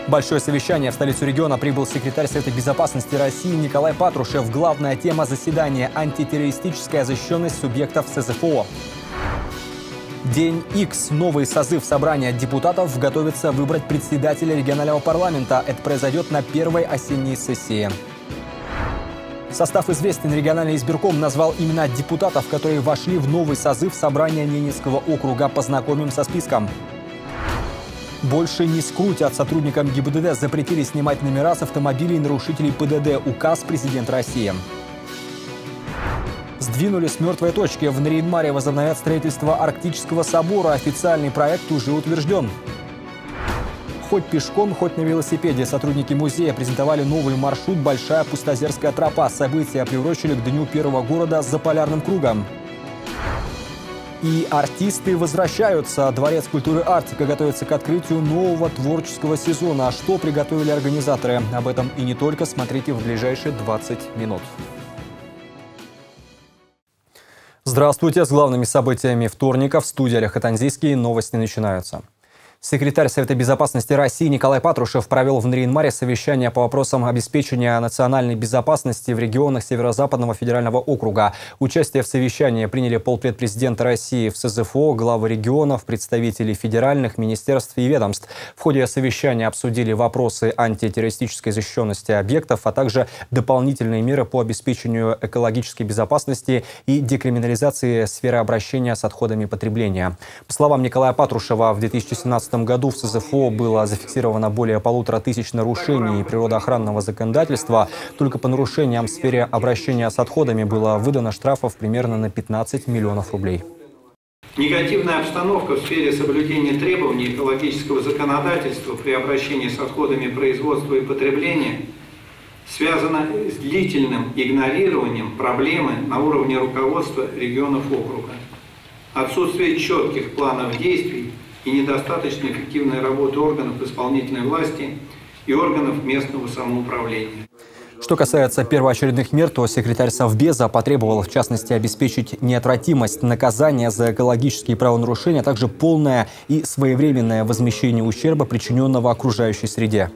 Большое совещание. В столицу региона прибыл секретарь Совета безопасности России Николай Патрушев. Главная тема заседания – антитеррористическая защищенность субъектов СЗФО. День X. Новый созыв собрания депутатов готовится выбрать председателя регионального парламента. Это произойдет на первой осенней сессии. Состав известен. Региональный избирком назвал имена депутатов, которые вошли в новый созыв собрания Ненецкого округа. Познакомим со списком. Больше не скрутят. Сотрудникам ГИБДД запретили снимать номера с автомобилей нарушителей ПДД. Указ президента России. Сдвинули с мертвой точки. В Нарьян-Маре возобновят строительство Арктического собора. Официальный проект уже утвержден. Хоть пешком, хоть на велосипеде. Сотрудники музея презентовали новый маршрут «Большая Пустозерская тропа». События приурочили к Дню первого города за полярным кругом. И артисты возвращаются. Дворец культуры «Арктика» готовится к открытию нового творческого сезона. Что приготовили организаторы? Об этом и не только. Смотрите в ближайшие 20 минут. Здравствуйте. С главными событиями вторника в студии Олег Хатанзийский. Новости начинаются. Секретарь Совета безопасности России Николай Патрушев провел в Нарьян-Маре совещание по вопросам обеспечения национальной безопасности в регионах Северо-Западного федерального округа. Участие в совещании приняли полпред президента России в СЗФО, главы регионов, представители федеральных министерств и ведомств. В ходе совещания обсудили вопросы антитеррористической защищенности объектов, а также дополнительные меры по обеспечению экологической безопасности и декриминализации сферы обращения с отходами потребления. По словам Николая Патрушева, в 2017 году в СЗФО было зафиксировано более 1500 нарушений природоохранного законодательства. Только по нарушениям в сфере обращения с отходами было выдано штрафов примерно на 15 миллионов рублей. Негативная обстановка в сфере соблюдения требований экологического законодательства при обращении с отходами производства и потребления связана с длительным игнорированием проблемы на уровне руководства регионов округа. Отсутствие четких планов действий и недостаточно эффективной работы органов исполнительной власти и органов местного самоуправления. Что касается первоочередных мер, то секретарь Совбеза потребовал, в частности, обеспечить неотвратимость наказания за экологические правонарушения, а также полное и своевременное возмещение ущерба, причиненного окружающей среде.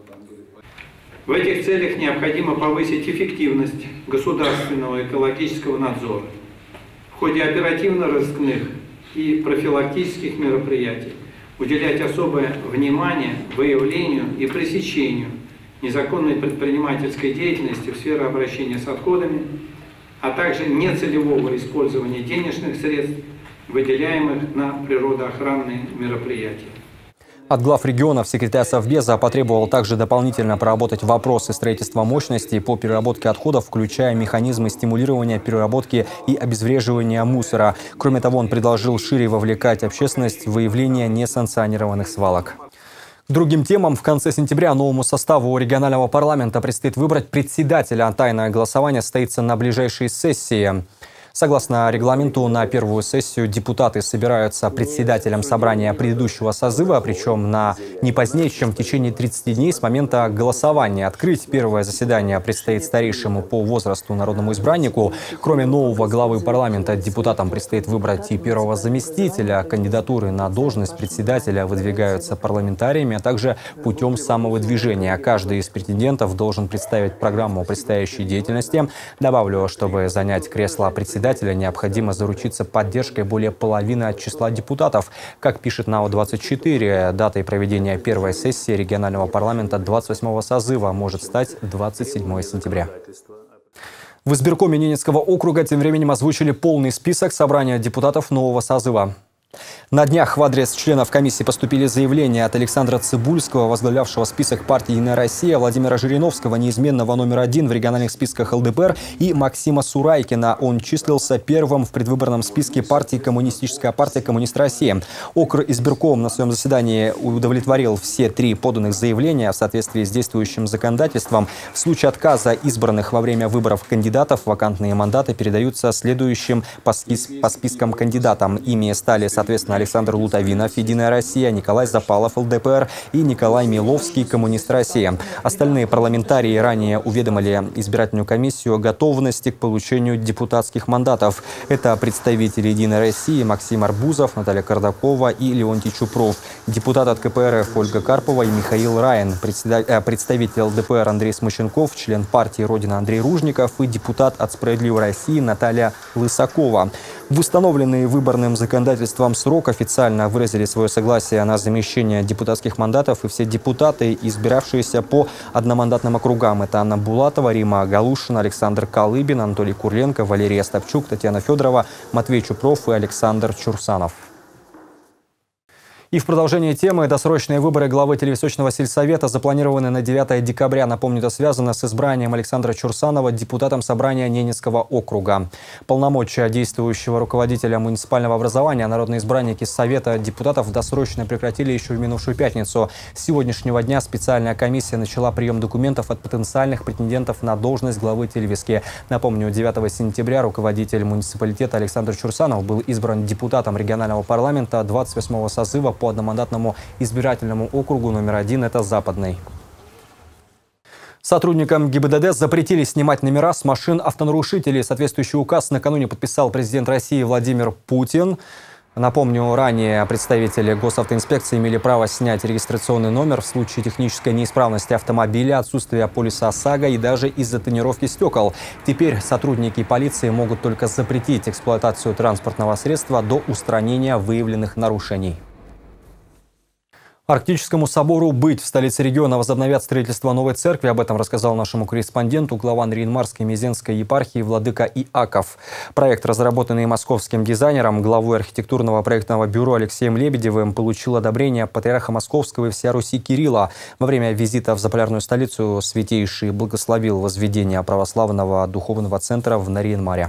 В этих целях необходимо повысить эффективность государственного экологического надзора. В ходе оперативно-розыскных и профилактических мероприятий уделять особое внимание выявлению и пресечению незаконной предпринимательской деятельности в сфере обращения с отходами, а также нецелевого использования денежных средств, выделяемых на природоохранные мероприятия. От глав регионов секретарь Совбеза потребовал также дополнительно проработать вопросы строительства мощностей по переработке отходов, включая механизмы стимулирования переработки и обезвреживания мусора. Кроме того, он предложил шире вовлекать общественность в выявление несанкционированных свалок. К другим темам. В конце сентября новому составу регионального парламента предстоит выбрать председателя. Тайное голосование состоится на ближайшей сессии. Согласно регламенту, на первую сессию депутаты собираются председателем собрания предыдущего созыва, причем на не позднее, чем в течение 30 дней с момента голосования. Открыть первое заседание предстоит старейшему по возрасту народному избраннику. Кроме нового главы парламента, депутатам предстоит выбрать и первого заместителя. Кандидатуры на должность председателя выдвигаются парламентариями, а также путем самовыдвижения. Каждый из претендентов должен представить программу предстоящей деятельности. Добавлю, чтобы занять кресло председателя, необходимо заручиться поддержкой более половины от числа депутатов. Как пишет НАО-24, датой проведения первой сессии регионального парламента 28-го созыва может стать 27 сентября. В избиркоме Ненецкого округа тем временем озвучили полный список собрания депутатов нового созыва. На днях в адрес членов комиссии поступили заявления от Александра Цыбульского, возглавлявшего список партии «Единая Россия», Владимира Жириновского, неизменного номер 1 в региональных списках ЛДПР, и Максима Сурайкина. Он числился первым в предвыборном списке партии «Коммунистическая партия Коммунист России». Окризбирком на своем заседании удовлетворил все 3 поданных заявления в соответствии с действующим законодательством. В случае отказа избранных во время выборов кандидатов вакантные мандаты передаются следующим по спискам кандидатам. Ими стали, соответственно, Александр Лутовинов, Единая Россия, Николай Запалов, ЛДПР и Николай Миловский, Коммунист России. Остальные парламентарии ранее уведомили избирательную комиссию о готовности к получению депутатских мандатов. Это представители Единой России Максим Арбузов, Наталья Кардакова и Леонтий Чупров, депутат от КПРФ Ольга Карпова и Михаил Райан, представитель ЛДПР Андрей Смощенков, член партии «Родина» Андрей Ружников и депутат от «Справедливой России» Наталья Лысакова. В установленный выборным законодательством срок официально выразили свое согласие на замещение депутатских мандатов и все депутаты, избиравшиеся по одномандатным округам. Это Анна Булатова, Рима Галушина, Александр Калыбин, Анатолий Курленко, Валерий Остапчук, Татьяна Федорова, Матвей Чупров и Александр Чурсанов. И в продолжение темы досрочные выборы главы Телевисочного сельсовета запланированы на 9 декабря. Напомню, это связано с избранием Александра Чурсанова депутатом собрания Ненецкого округа. Полномочия действующего руководителя муниципального образования народные избранники Совета депутатов досрочно прекратили еще в минувшую пятницу. С сегодняшнего дня специальная комиссия начала прием документов от потенциальных претендентов на должность главы Телевиски. Напомню, 9 сентября руководитель муниципалитета Александр Чурсанов был избран депутатом регионального парламента 28-го созыва по одномандатному избирательному округу номер 1, это Западный. Сотрудникам ГИБДД запретили снимать номера с машин автонарушителей. Соответствующий указ накануне подписал президент России Владимир Путин. Напомню, ранее представители госавтоинспекции имели право снять регистрационный номер в случае технической неисправности автомобиля, отсутствия полиса ОСАГО и даже из-за тонировки стекол. Теперь сотрудники полиции могут только запретить эксплуатацию транспортного средства до устранения выявленных нарушений. Арктическому собору «Быть» в столице региона возобновят строительство новой церкви. Об этом рассказал нашему корреспонденту глава Нарьян-Марской Мезенской епархии владыка Иаков. Проект, разработанный московским дизайнером, главой архитектурного проектного бюро Алексеем Лебедевым, получил одобрение патриарха Московского и всея Руси Кирилла. Во время визита в заполярную столицу святейший благословил возведение православного духовного центра в Нарьян-Маре.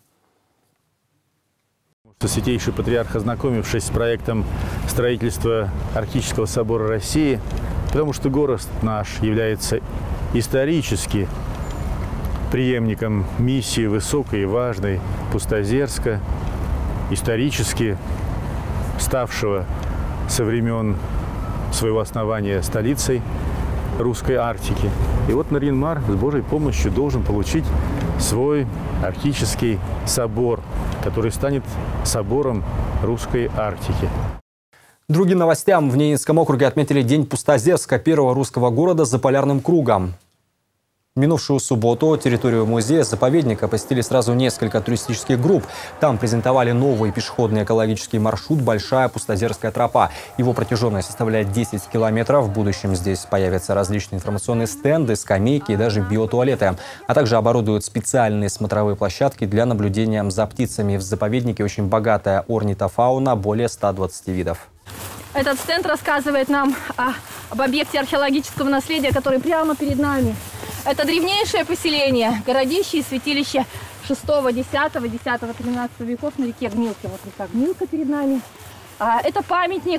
Святейший патриарх, ознакомившись с проектом строительства Арктического собора России, потому что город наш является исторически преемником миссии высокой и важной Пустозерска, исторически ставшего со времен своего основания столицей русской Арктики. И вот Нарьян-Мар с Божьей помощью должен получить свой арктический собор, который станет собором русской Арктики. Другим новостям. В Ненецком округе отметили День Пустозерска, первого русского города за полярным кругом. В минувшую субботу территорию музея-заповедника посетили сразу несколько туристических групп. Там презентовали новый пешеходный экологический маршрут «Большая Пустозерская тропа». Его протяженность составляет 10 километров. В будущем здесь появятся различные информационные стенды, скамейки и даже биотуалеты. А также оборудуют специальные смотровые площадки для наблюдения за птицами. В заповеднике очень богатая орнитофауна, более 120 видов. Этот стенд рассказывает нам об объекте археологического наследия, который прямо перед нами. Это древнейшее поселение, городище и святилище 6-10, 10-13 веков на реке Гнилке. Вот река Гнилка перед нами. Это памятник,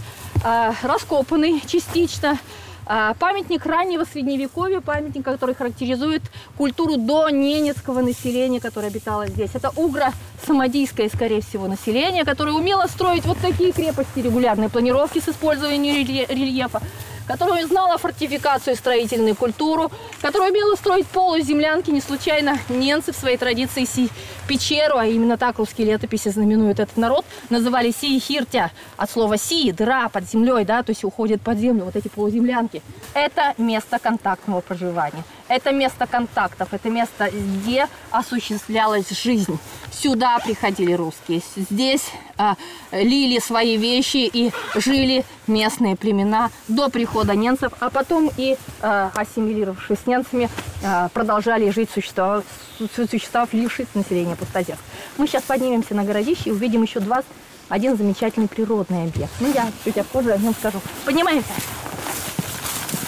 раскопанный частично. Памятник раннего средневековья, памятник, который характеризует культуру доненецкого населения, которое обитало здесь. Это угро-самодийское, скорее всего, население, которое умело строить вот такие крепости, регулярные планировки с использованием рельефа, которое знало фортификацию и строительную культуру, которое умело строить полуземлянки. Не случайно немцы в своей традиции печеру, а именно так русские летописи знаменуют этот народ, называли сии-хиртя, от слова си, дыра под землей, да, то есть уходит под землю, вот эти полуземлянки. Это место контактного проживания, это место контактов, это место, где осуществлялась жизнь. Сюда приходили русские, здесь лили свои вещи и жили местные племена до прихода немцев, а потом и ассимилировавшись с немцами, продолжали жить, существовав, влившись в население Пустозерска. Мы сейчас поднимемся на городище и увидим еще один замечательный природный объект. Ну, я чуть позже о нем скажу. Поднимаемся.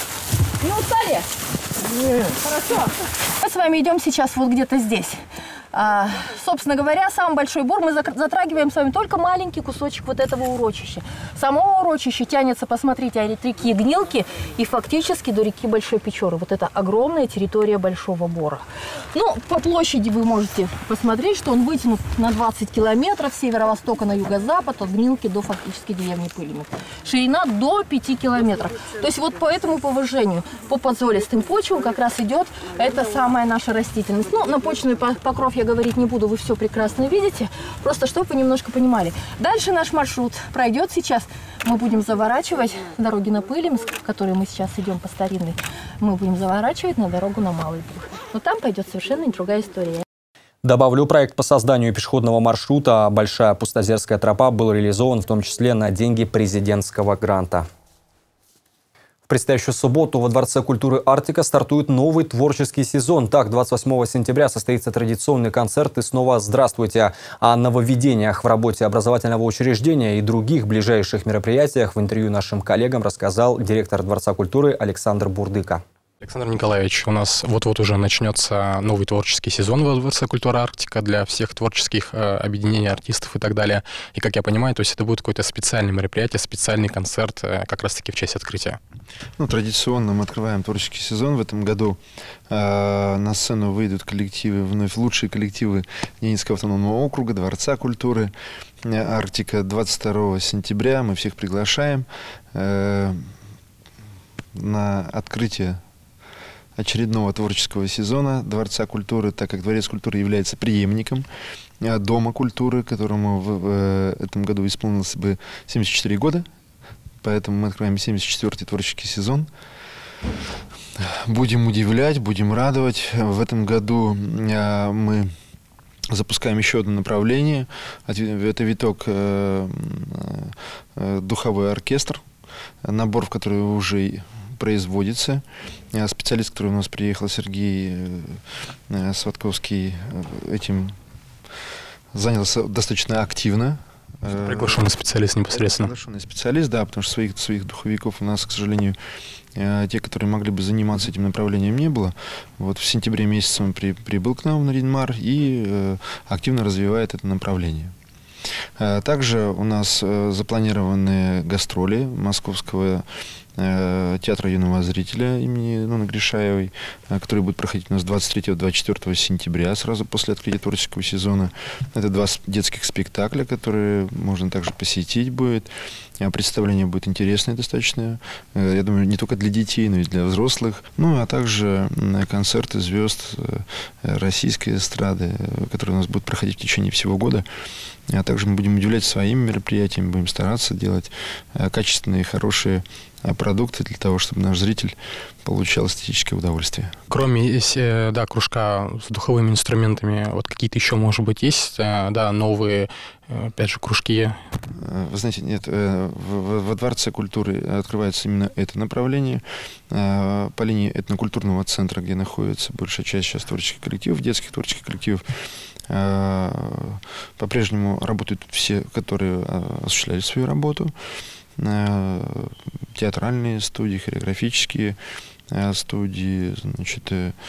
Не устали? Нет. Хорошо. Мы с вами идем сейчас вот где-то здесь. Собственно говоря, самый большой бор мы затрагиваем с вами только маленький кусочек вот этого урочища. Само урочище тянется, посмотрите, от реки Гнилки и фактически до реки Большой Печоры. Вот это огромная территория Большого Бора. Ну, по площади вы можете посмотреть, что он вытянут на 20 километров с северо-востока на юго-запад, от Гнилки до фактически деревни Пыльник. Ширина до 5 километров. То есть вот по этому повышению, по подзолистым почвам как раз идет эта самая наша растительность. Ну, на почвенный покров я говорить не буду, вы все прекрасно видите, просто чтобы вы немножко понимали. Дальше наш маршрут пройдет сейчас. Мы будем заворачивать с дороги на Пыльмск, в которой мы сейчас идем по старинной, мы будем заворачивать на дорогу на Малый Буг. Но там пойдет совершенно другая история. Добавлю, проект по созданию пешеходного маршрута «Большая Пустозерская тропа» был реализован в том числе на деньги президентского гранта. В предстоящую субботу во Дворце культуры «Арктика» стартует новый творческий сезон. Так, 28 сентября состоится традиционный концерт «И снова здравствуйте». О нововведениях в работе образовательного учреждения и других ближайших мероприятиях в интервью нашим коллегам рассказал директор Дворца культуры Александр Бурдыка. Александр Николаевич, у нас вот-вот уже начнется новый творческий сезон во Дворце культуры «Арктика» для всех творческих объединений артистов и так далее. И, как я понимаю, то есть это будет какое-то специальное мероприятие, специальный концерт как раз-таки в честь открытия. Ну, традиционно мы открываем творческий сезон. В этом году на сцену выйдут коллективы, вновь лучшие коллективы Ненецкого автономного округа, Дворца культуры «Арктика». 22 сентября мы всех приглашаем на открытие очередного творческого сезона Дворца культуры, так как Дворец культуры является преемником Дома культуры, которому в этом году исполнилось бы 74 года. Поэтому мы открываем 74-й творческий сезон. Будем удивлять, будем радовать. В этом году мы запускаем еще одно направление. Это виток «Духовой оркестр», набор, в который уже производится. Специалист, который у нас приехал, Сергей Сватковский, этим занялся достаточно активно. Приглашенный специалист непосредственно. Приглашенный специалист, да, потому что своих духовиков у нас, к сожалению, те, которые могли бы заниматься этим направлением, не было. Вот в сентябре месяце он прибыл к нам в Нарьян-Мар и активно развивает это направление. Также у нас запланированы гастроли Московского театра юного зрителя имени Нонны Гришаевой, который будет проходить у нас 23-24 сентября, сразу после открытия творческого сезона. Это 2 детских спектакля, которые можно также посетить будет. Представление будет интересное достаточно. Я думаю, не только для детей, но и для взрослых. Ну, а также концерты звезд российской эстрады, которые у нас будут проходить в течение всего года. А также мы будем удивлять своими мероприятиями, будем стараться делать качественные, хорошие продукты для того, чтобы наш зритель получал эстетическое удовольствие. Кроме кружка с духовыми инструментами, вот какие-то еще, может быть, есть новые, опять же, кружки? Вы знаете, нет, во Дворце культуры открывается именно это направление. По линии этнокультурного центра, где находится большая часть сейчас творческих коллективов, детских творческих коллективов, по-прежнему работают все, которые осуществляли свою работу. Театральные студии, хореографические студии, значит,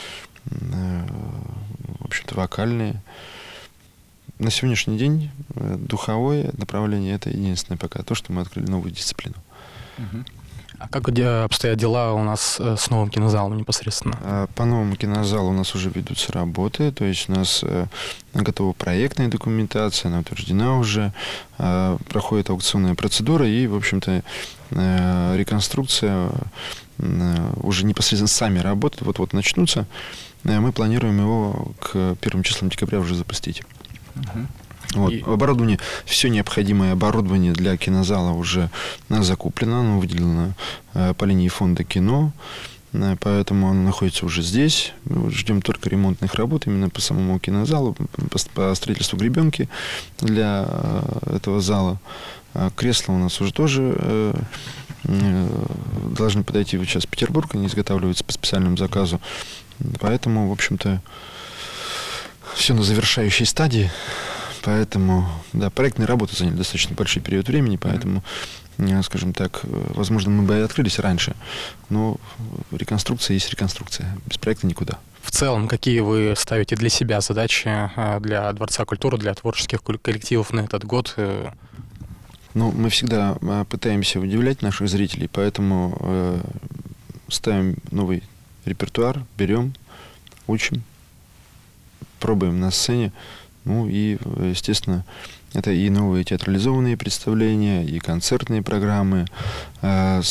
в общем-то, вокальные. На сегодняшний день духовое направление — это единственное пока то, что мы открыли новую дисциплину. А как обстоят дела у нас с новым кинозалом непосредственно? По новому кинозалу у нас уже ведутся работы, то есть у нас готова проектная документация, она утверждена уже, проходит аукционная процедура и, в общем-то, реконструкция, уже непосредственно сами работы вот-вот начнутся. Мы планируем его к 1 числам декабря уже запустить. Вот. Оборудование, все необходимое оборудование для кинозала уже закуплено, оно выделено по линии фонда кино, поэтому оно находится уже здесь. Мы ждем только ремонтных работ именно по самому кинозалу, по строительству гребенки для этого зала. Кресла у нас уже тоже должны подойти сейчас в Петербург, они изготавливаются по специальному заказу, поэтому, в общем-то, все на завершающей стадии. Поэтому, да, проектные работы заняли достаточно большой период времени, поэтому скажем так, возможно, мы бы и открылись раньше, но реконструкция есть реконструкция, без проекта никуда. В целом, какие вы ставите для себя задачи для Дворца культуры, для творческих коллективов на этот год? Ну, мы всегда пытаемся удивлять наших зрителей, поэтому ставим новый репертуар, берем, учим, пробуем на сцене. Ну и, естественно, это и новые театрализованные представления, и концертные программы, как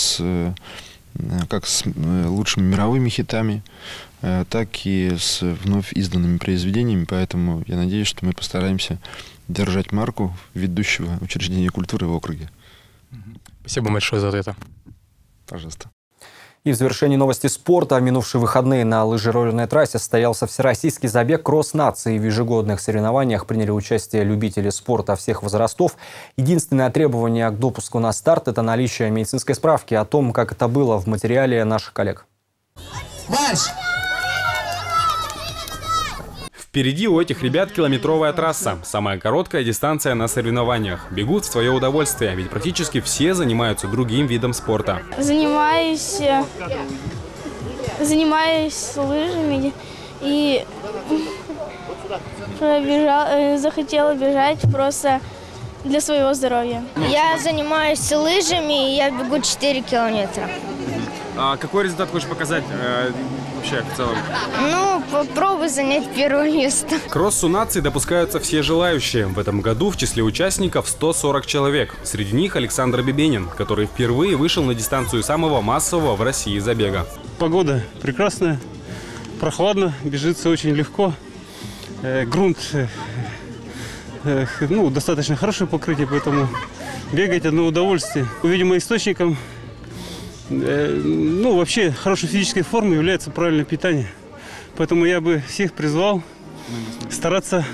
с лучшими мировыми хитами, так и с вновь изданными произведениями. Поэтому я надеюсь, что мы постараемся держать марку ведущего учреждения культуры в округе. Спасибо большое за это. Пожалуйста. И в завершении новости спорта. В минувшие выходные на лыжероллерной трассе состоялся всероссийский забег кросс-нации. В ежегодных соревнованиях приняли участие любители спорта всех возрастов. Единственное требование к допуску на старт – это наличие медицинской справки. О том, как это было, в материале наших коллег. Марш! Впереди у этих ребят километровая трасса. Самая короткая дистанция на соревнованиях. Бегут в свое удовольствие, ведь практически все занимаются другим видом спорта. Занимаюсь лыжами и захотела бежать просто для своего здоровья. Я занимаюсь лыжами, и я бегу 4 километра. А какой результат хочешь показать вообще в целом? Ну, попробуй занять первое место. К кроссу наций допускаются все желающие. В этом году в числе участников 140 человек. Среди них Александр Бебенин, который впервые вышел на дистанцию самого массового в России забега. Погода прекрасная, прохладно, бежится очень легко. Грунт достаточно хорошее покрытие, поэтому бегать одно удовольствие. Видимо, источником вообще хорошей физической формы является правильное питание. Поэтому я бы всех призвал стараться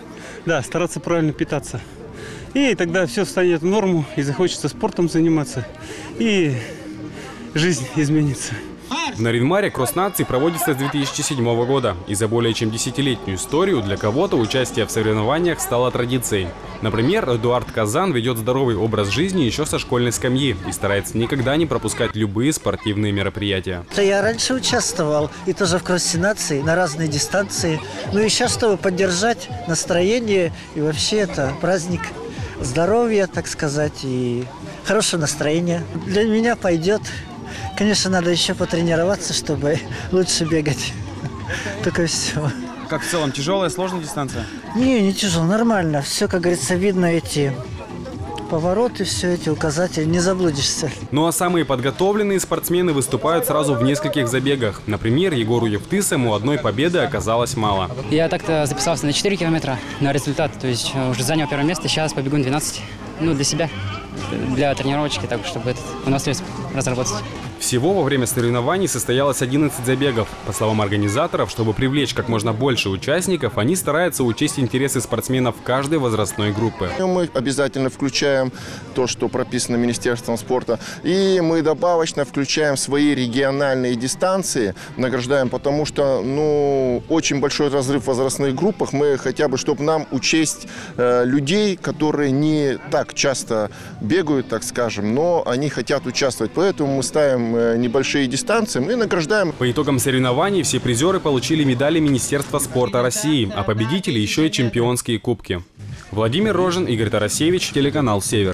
правильно питаться. И тогда все встанет в норму, и захочется спортом заниматься, и жизнь изменится. В Нарьян-Маре кросс наций проводится с 2007 года. И за более чем 10-летнюю историю для кого-то участие в соревнованиях стало традицией. Например, Эдуард Казан ведет здоровый образ жизни еще со школьной скамьи и старается никогда не пропускать любые спортивные мероприятия. Я раньше участвовал и тоже в кроссе наций на разные дистанции. Ну и сейчас, чтобы поддержать настроение, и вообще это праздник здоровья, так сказать, и хорошее настроение. Для меня пойдет. Конечно, надо еще потренироваться, чтобы лучше бегать. Только все. Как в целом, тяжелая, сложная дистанция? Не тяжело, нормально. Все, как говорится, видно эти повороты, все эти указатели, не заблудишься. Ну а самые подготовленные спортсмены выступают сразу в нескольких забегах. Например, Егору Евтысому одной победы оказалось мало. Я так-то записался на 4 километра на результат, то есть уже занял первое место, сейчас побегу на 12. Ну, для себя, для тренировочки, так, чтобы выносливость разработать. Всего во время соревнований состоялось 11 забегов. По словам организаторов, чтобы привлечь как можно больше участников, они стараются учесть интересы спортсменов каждой возрастной группы. Мы обязательно включаем то, что прописано Министерством спорта, и мы добавочно включаем свои региональные дистанции, награждаем, потому что очень большой разрыв в возрастных группах. Мы хотя бы, чтобы нам учесть людей, которые не так часто бегают, так скажем, но они хотят участвовать. Поэтому мы ставим небольшие дистанции, мы награждаем. По итогам соревнований все призеры получили медали Министерства спорта России, а победители еще и чемпионские кубки. Владимир Рожин, Игорь Тарасевич, телеканал «Север».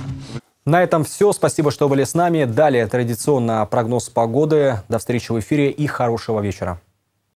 На этом все. Спасибо, что были с нами. Далее традиционно прогноз погоды. До встречи в эфире и хорошего вечера.